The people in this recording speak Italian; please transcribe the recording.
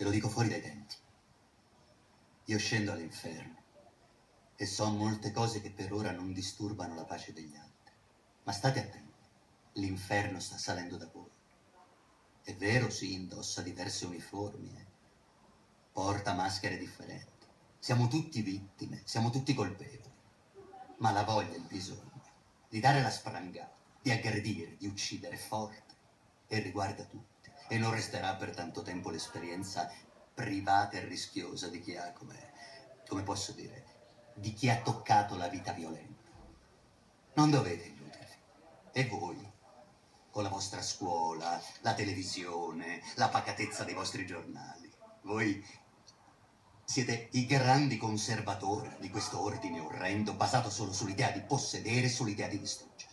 Te lo dico fuori dai denti. Io scendo all'inferno e so molte cose che per ora non disturbano la pace degli altri. Ma state attenti, l'inferno sta salendo da voi. È vero, sì, indossa diverse uniformi, porta maschere differenti. Siamo tutti vittime, siamo tutti colpevoli. Ma la voglia, il bisogno di dare la sprangata, di aggredire, di uccidere è forte e riguarda tutti. E non resterà per tanto tempo l'esperienza privata e rischiosa di chi ha, come posso dire, di chi ha toccato la vita violenta. Non dovete illudervi. E voi, con la vostra scuola, la televisione, la pacatezza dei vostri giornali, voi siete i grandi conservatori di questo ordine orrendo basato solo sull'idea di possedere e sull'idea di distruggere.